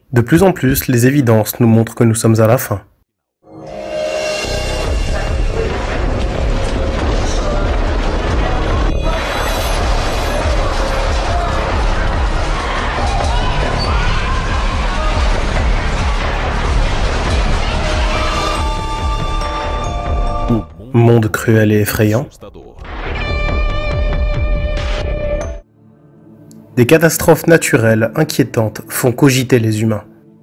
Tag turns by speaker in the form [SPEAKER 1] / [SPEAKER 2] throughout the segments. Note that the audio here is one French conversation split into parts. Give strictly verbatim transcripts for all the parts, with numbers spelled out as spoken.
[SPEAKER 1] De plus en plus, les évidences nous montrent que nous sommes à la fin. Monde cruel et effrayant. Des catastrophes naturelles inquiétantes font cogiter les humains.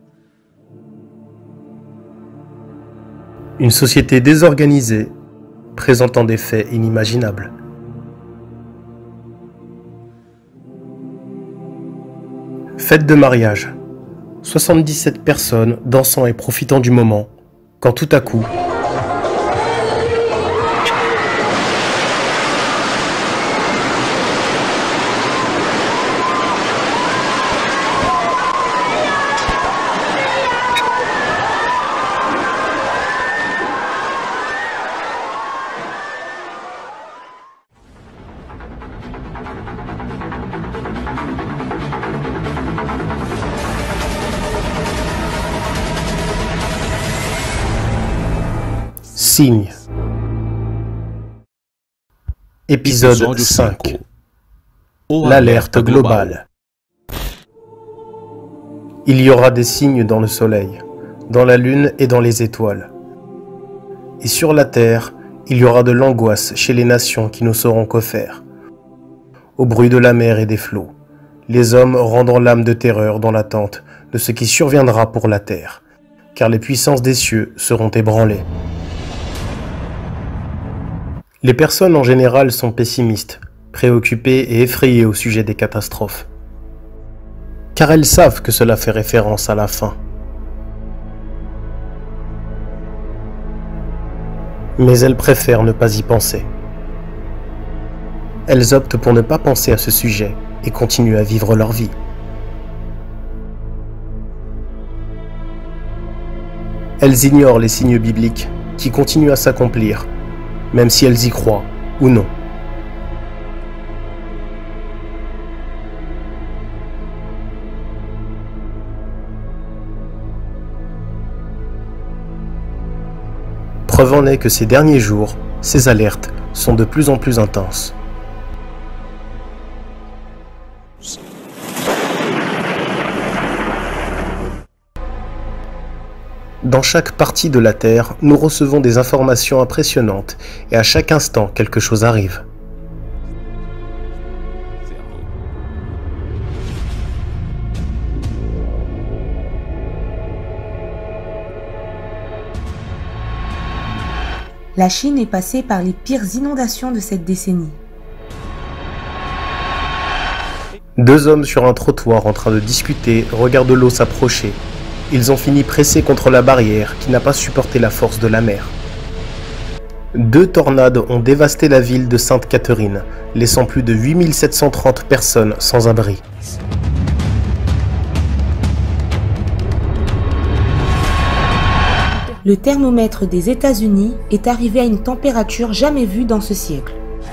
[SPEAKER 1] Une société désorganisée, présentant des faits inimaginables. Fête de mariage. soixante-dix-sept personnes dansant et profitant du moment, quand tout à coup... Signe. Épisode cinq. L'alerte globale. Il y aura des signes dans le soleil, dans la lune et dans les étoiles. Et sur la terre, il y aura de l'angoisse chez les nations qui ne sauront que faire. Au bruit de la mer et des flots, les hommes rendront l'âme de terreur dans l'attente de ce qui surviendra pour la terre, car les puissances des cieux seront ébranlées. Les personnes en général sont pessimistes, préoccupées et effrayées au sujet des catastrophes. Car elles savent que cela fait référence à la fin. Mais elles préfèrent ne pas y penser. Elles optent pour ne pas penser à ce sujet et continuent à vivre leur vie. Elles ignorent les signes bibliques qui continuent à s'accomplir, même si elles y croient ou non. Preuve en est que ces derniers jours, ces alertes sont de plus en plus intenses. Dans chaque partie de la Terre, nous recevons des informations impressionnantes et à chaque instant, quelque chose arrive.
[SPEAKER 2] La Chine est passée par les pires inondations de cette décennie.
[SPEAKER 1] Deux hommes sur un trottoir en train de discuter regardent l'eau s'approcher. Ils ont fini pressés contre la barrière qui n'a pas supporté la force de la mer. Deux tornades ont dévasté la ville de Sainte-Catherine, laissant plus de huit mille sept cent trente personnes sans abri.
[SPEAKER 2] Le thermomètre des États-Unis est arrivé à une température jamais vue dans ce siècle.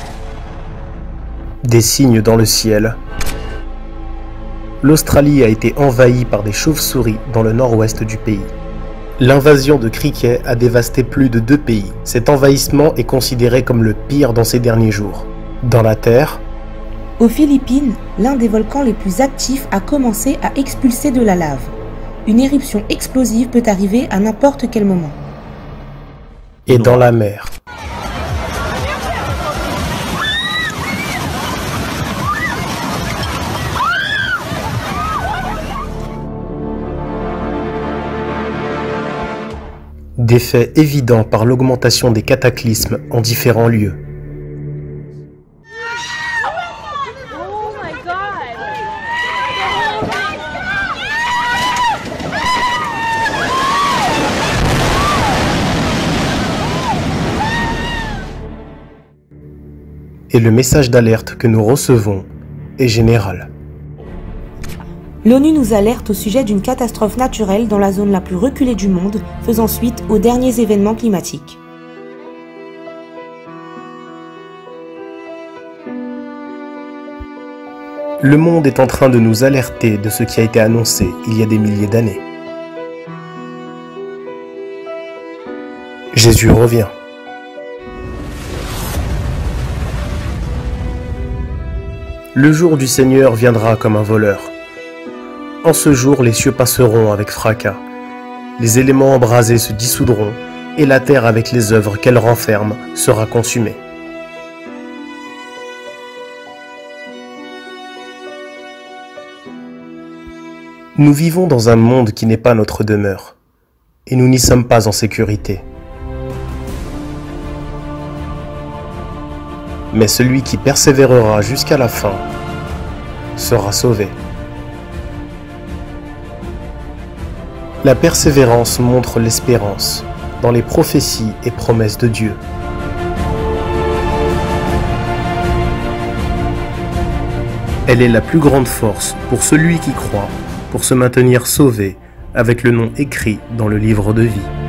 [SPEAKER 1] Des signes dans le ciel. L'Australie a été envahie par des chauves-souris dans le nord-ouest du pays. L'invasion de criquets a dévasté plus de deux pays. Cet envahissement est considéré comme le pire dans ces derniers jours. Dans la Terre,
[SPEAKER 2] aux Philippines, l'un des volcans les plus actifs a commencé à expulser de la lave. Une éruption explosive peut arriver à n'importe quel moment.
[SPEAKER 1] Et dans la mer. Des faits évidents par l'augmentation des cataclysmes en différents lieux. Et le message d'alerte que nous recevons est général.
[SPEAKER 2] L'ONU nous alerte au sujet d'une catastrophe naturelle dans la zone la plus reculée du monde, faisant suite aux derniers événements climatiques.
[SPEAKER 1] Le monde est en train de nous alerter de ce qui a été annoncé il y a des milliers d'années. Jésus revient. Le jour du Seigneur viendra comme un voleur. En ce jour, les cieux passeront avec fracas. Les éléments embrasés se dissoudront et la terre avec les œuvres qu'elle renferme sera consumée. Nous vivons dans un monde qui n'est pas notre demeure, et nous n'y sommes pas en sécurité. Mais celui qui persévérera jusqu'à la fin sera sauvé. La persévérance montre l'espérance dans les prophéties et promesses de Dieu. Elle est la plus grande force pour celui qui croit, pour se maintenir sauvé avec le nom écrit dans le livre de vie.